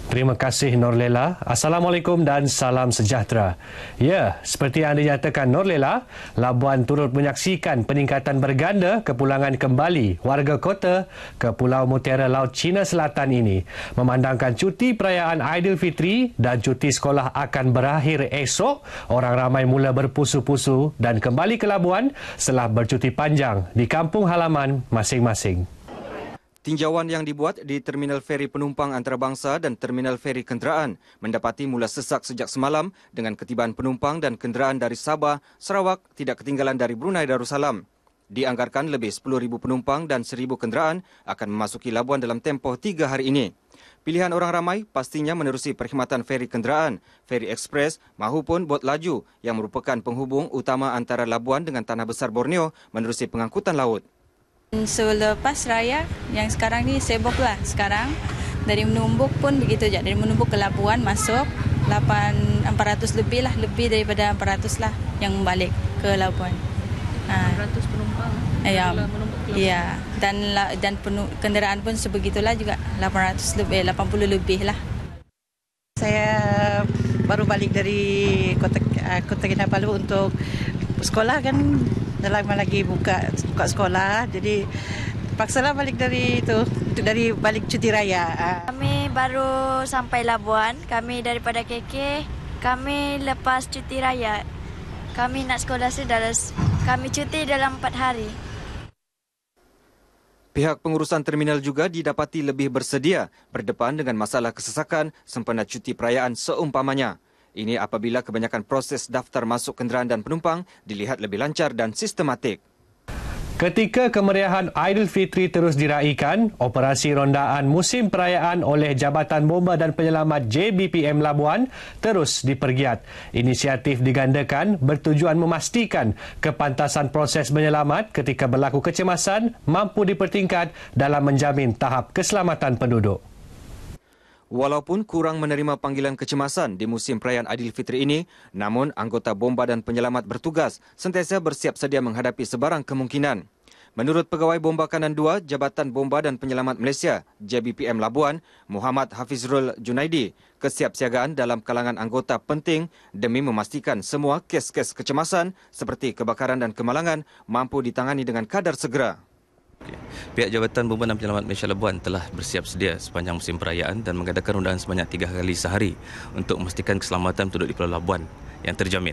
Terima kasih Norlela. Assalamualaikum dan salam sejahtera. Ya, seperti yang dinyatakan Norlela, Labuan turut menyaksikan peningkatan berganda kepulangan kembali warga kota ke Pulau Mutiara Laut China Selatan ini. Memandangkan cuti perayaan Aidilfitri dan cuti sekolah akan berakhir esok, orang ramai mula berpusu-pusu dan kembali ke Labuan setelah bercuti panjang di kampung halaman masing-masing. Tinjauan yang dibuat di Terminal Feri Penumpang Antarabangsa dan Terminal Feri Kenderaan mendapati mula sesak sejak semalam dengan ketibaan penumpang dan kenderaan dari Sabah, Sarawak tidak ketinggalan dari Brunei Darussalam. Dianggarkan lebih 10,000 penumpang dan 1,000 kenderaan akan memasuki Labuan dalam tempoh 3 hari ini. Pilihan orang ramai pastinya menerusi perkhidmatan feri kenderaan, feri ekspres mahupun bot laju yang merupakan penghubung utama antara Labuan dengan Tanah Besar Borneo menerusi pengangkutan laut. Selepas raya yang sekarang ni sibuklah sekarang. Dari Menumbuk pun begitu je. Dari Menumbuk ke Labuan masuk 400 lebih lah, lebih daripada 400 lah yang balik ke Labuan. 400 penumpang. Ya. Ya. Dan kenderaan pun sebegitulah juga 800 lebih, 80 lebih lah. Saya baru balik dari Kota Kinabalu untuk sekolah kan. Dah lama lagi buka sekolah, jadi paksalah balik dari balik cuti raya. Kami baru sampai Labuan, kami daripada KK, kami lepas cuti raya. Kami nak sekolah kami cuti dalam 4 hari. Pihak pengurusan terminal juga didapati lebih bersedia berdepan dengan masalah kesesakan sempena cuti perayaan seumpamanya. Ini apabila kebanyakan proses daftar masuk kenderaan dan penumpang dilihat lebih lancar dan sistematik. Ketika kemeriahan Aidilfitri terus diraikan, operasi rondaan musim perayaan oleh Jabatan Bomba dan Penyelamat JBPM Labuan terus dipergiat. Inisiatif digandakan bertujuan memastikan kepantasan proses menyelamat ketika berlaku kecemasan mampu dipertingkat dalam menjamin tahap keselamatan penduduk. Walaupun kurang menerima panggilan kecemasan di musim perayaan Aidilfitri ini, namun anggota bomba dan penyelamat bertugas sentiasa bersiap sedia menghadapi sebarang kemungkinan. Menurut Pegawai Bomba Kanan 2 Jabatan Bomba dan Penyelamat Malaysia, JBPM Labuan, Muhammad Hafizrul Junaidi, kesiapsiagaan dalam kalangan anggota penting demi memastikan semua kes-kes kecemasan seperti kebakaran dan kemalangan mampu ditangani dengan kadar segera. Pihak Jabatan Bomba dan Penyelamat Malaysia Labuan telah bersiap sedia sepanjang musim perayaan dan mengadakan rondaan sebanyak 3 kali sehari untuk memastikan keselamatan penduduk di Pulau Labuan yang terjamin.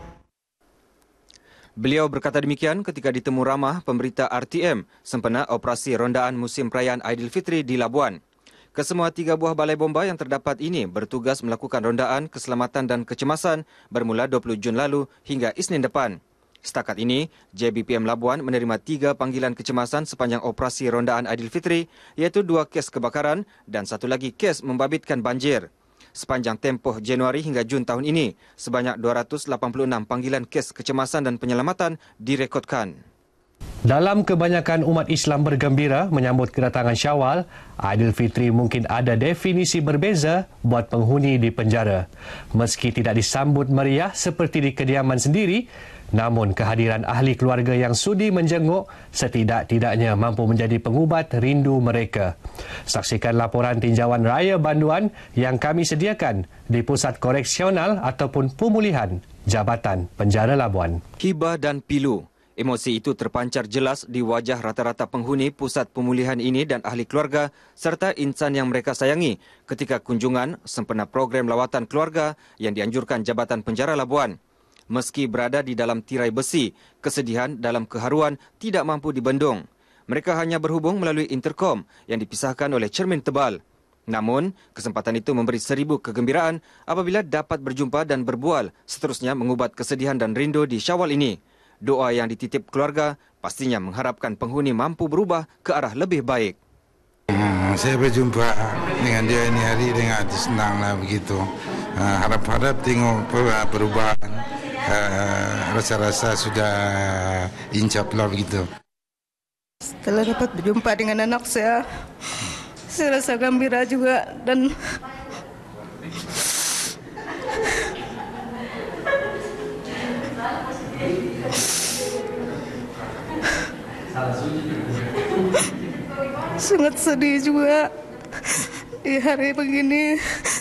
Beliau berkata demikian ketika ditemu ramah pemberita RTM sempena operasi rondaan musim perayaan Aidilfitri di Labuan. Kesemua 3 buah balai bomba yang terdapat ini bertugas melakukan rondaan keselamatan dan kecemasan bermula 20 Jun lalu hingga Isnin depan. Setakat ini, JBPM Labuan menerima 3 panggilan kecemasan sepanjang operasi rondaan Aidilfitri, iaitu 2 kes kebakaran dan 1 lagi kes membabitkan banjir. Sepanjang tempoh Januari hingga Jun tahun ini, sebanyak 286 panggilan kes kecemasan dan penyelamatan direkodkan. Dalam kebanyakan umat Islam bergembira menyambut kedatangan Syawal, Aidilfitri mungkin ada definisi berbeza buat penghuni di penjara. Meski tidak disambut meriah seperti di kediaman sendiri, namun kehadiran ahli keluarga yang sudi menjenguk setidak-tidaknya mampu menjadi pengubat rindu mereka. Saksikan laporan tinjauan raya banduan yang kami sediakan di Pusat Koreksional ataupun Pemulihan Jabatan Penjara Labuan. Hibah dan pilu. Emosi itu terpancar jelas di wajah rata-rata penghuni pusat pemulihan ini dan ahli keluarga serta insan yang mereka sayangi ketika kunjungan sempena program lawatan keluarga yang dianjurkan Jabatan Penjara Labuan. Meski berada di dalam tirai besi, kesedihan dalam keharuan tidak mampu dibendung. Mereka hanya berhubung melalui interkom yang dipisahkan oleh cermin tebal. Namun, kesempatan itu memberi 1000 kegembiraan apabila dapat berjumpa dan berbual, seterusnya mengubat kesedihan dan rindu di Syawal ini. Doa yang dititip keluarga pastinya mengharapkan penghuni mampu berubah ke arah lebih baik. Saya berjumpa dengan dia ini hari dengan hati senanglah begitu. Harap-harap tengok perubahan. Rasa-rasa sudah incap lah begitu. Setelah dapat berjumpa dengan anak saya rasa gembira juga dan sangat sedih juga di hari begini.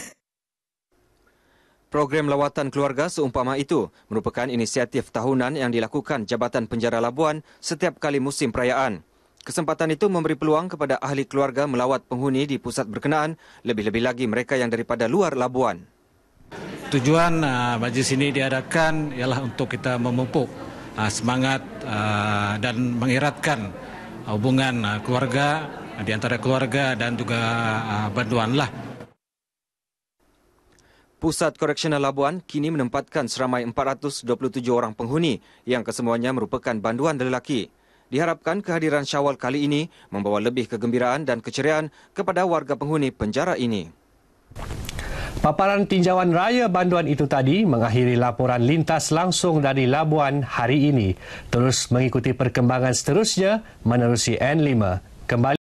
Program lawatan keluarga seumpama itu merupakan inisiatif tahunan yang dilakukan Jabatan Penjara Labuan setiap kali musim perayaan. Kesempatan itu memberi peluang kepada ahli keluarga melawat penghuni di pusat berkenaan, lebih-lebih lagi mereka yang daripada luar Labuan. Tujuan majlis ini diadakan ialah untuk kita memupuk semangat dan mengeratkan hubungan keluarga di antara keluarga dan juga bantuanlah. Pusat Koreksional Labuan kini menempatkan seramai 427 orang penghuni yang kesemuanya merupakan banduan lelaki. Diharapkan kehadiran Syawal kali ini membawa lebih kegembiraan dan keceriaan kepada warga penghuni penjara ini. Paparan tinjauan raya banduan itu tadi mengakhiri laporan lintas langsung dari Labuan hari ini. Terus mengikuti perkembangan seterusnya menerusi N5. Kembali